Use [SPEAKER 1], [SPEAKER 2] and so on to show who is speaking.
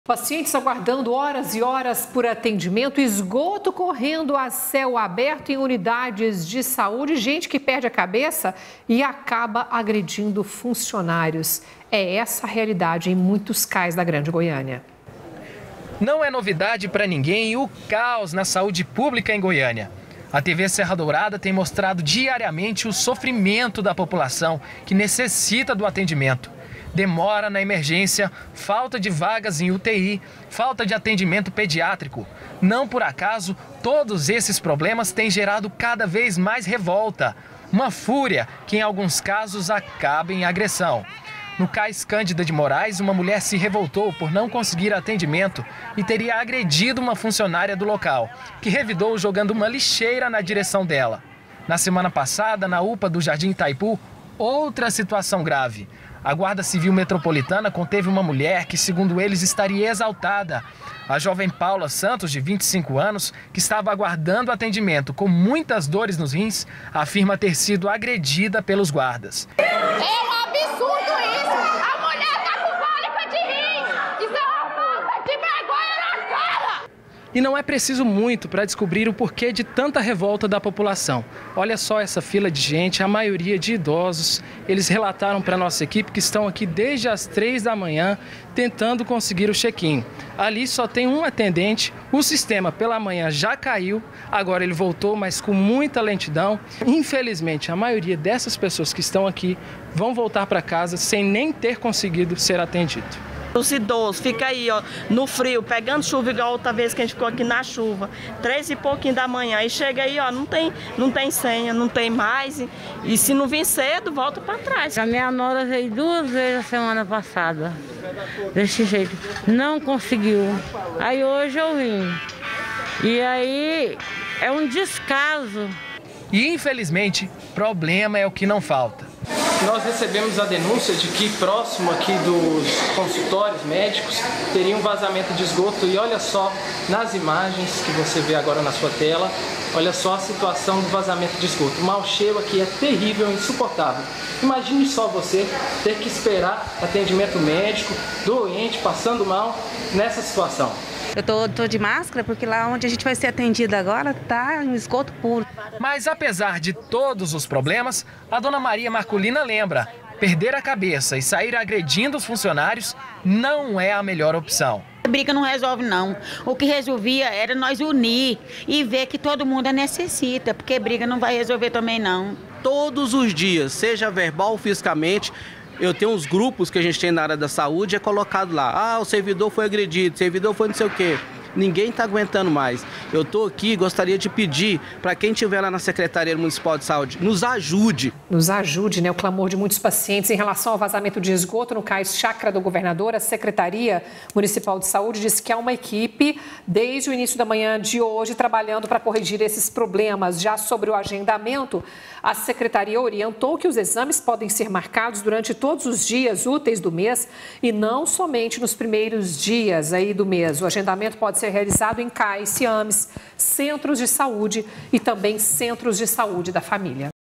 [SPEAKER 1] Pacientes aguardando horas e horas por atendimento, esgoto correndo a céu aberto em unidades de saúde, gente que perde a cabeça e acaba agredindo funcionários. É essa a realidade em muitos CAIs da Grande Goiânia.
[SPEAKER 2] Não é novidade para ninguém o caos na saúde pública em Goiânia. A TV Serra Dourada tem mostrado diariamente o sofrimento da população que necessita do atendimento. Demora na emergência, falta de vagas em UTI, falta de atendimento pediátrico. Não por acaso, todos esses problemas têm gerado cada vez mais revolta. Uma fúria que, em alguns casos, acaba em agressão. No CAIS Cândida de Moraes, uma mulher se revoltou por não conseguir atendimento e teria agredido uma funcionária do local, que revidou jogando uma lixeira na direção dela. Na semana passada, na UPA do Jardim Itaipu, outra situação grave. A Guarda Civil Metropolitana conteve uma mulher que, segundo eles, estaria exaltada. A jovem Paula Santos, de 25 anos, que estava aguardando atendimento com muitas dores nos rins, afirma ter sido agredida pelos guardas.
[SPEAKER 3] É um absurdo isso! A mulher está com cólica de rins! Isso é uma falta de vergonha na cara!
[SPEAKER 2] E não é preciso muito para descobrir o porquê de tanta revolta da população. Olha só essa fila de gente, a maioria de idosos. Eles relataram para a nossa equipe que estão aqui desde as 3 da manhã tentando conseguir o check-in. Ali só tem um atendente, o sistema pela manhã já caiu, agora ele voltou, mas com muita lentidão. Infelizmente, a maioria dessas pessoas que estão aqui vão voltar para casa sem nem ter conseguido ser atendido.
[SPEAKER 4] Os idosos ficam aí, ó, no frio, pegando chuva, igual outra vez que a gente ficou aqui na chuva, 3 e pouquinho da manhã, e chega aí, ó, não tem senha, não tem mais, e se não vir cedo, volta para trás.
[SPEAKER 5] A minha nora veio 2 vezes a semana passada, desse jeito, não conseguiu, aí hoje eu vim, e aí é um descaso.
[SPEAKER 2] E infelizmente, problema é o que não falta. Nós recebemos a denúncia de que próximo aqui dos consultórios médicos teria um vazamento de esgoto e olha só nas imagens que você vê agora na sua tela, olha só a situação do vazamento de esgoto. O mau cheiro aqui é terrível, insuportável. Imagine só você ter que esperar atendimento médico, doente, passando mal nessa situação.
[SPEAKER 6] Eu tô de máscara porque lá onde a gente vai ser atendida agora tá em esgoto puro.
[SPEAKER 2] Mas apesar de todos os problemas, a dona Maria Marculina lembra, perder a cabeça e sair agredindo os funcionários não é a melhor opção.
[SPEAKER 7] A briga não resolve não. O que resolvia era nós unir e ver que todo mundo a necessita, porque briga não vai resolver também não.
[SPEAKER 8] Todos os dias, seja verbal ou fisicamente, eu tenho uns grupos que a gente tem na área da saúde, é colocado lá, ah, o servidor foi agredido, o servidor foi não sei o quê. Ninguém está aguentando mais. Eu estou aqui, gostaria de pedir para quem estiver lá na Secretaria Municipal de Saúde, nos ajude.
[SPEAKER 1] Nos ajude, né? O clamor de muitos pacientes em relação ao vazamento de esgoto no CAIS Chácara do Governador. A Secretaria Municipal de Saúde disse que há uma equipe, desde o início da manhã de hoje, trabalhando para corrigir esses problemas. Já sobre o agendamento, a Secretaria orientou que os exames podem ser marcados durante todos os dias úteis do mês e não somente nos primeiros dias aí do mês. O agendamento pode ser realizado em CAIS, CIAMES, centros de saúde e também centros de saúde da família.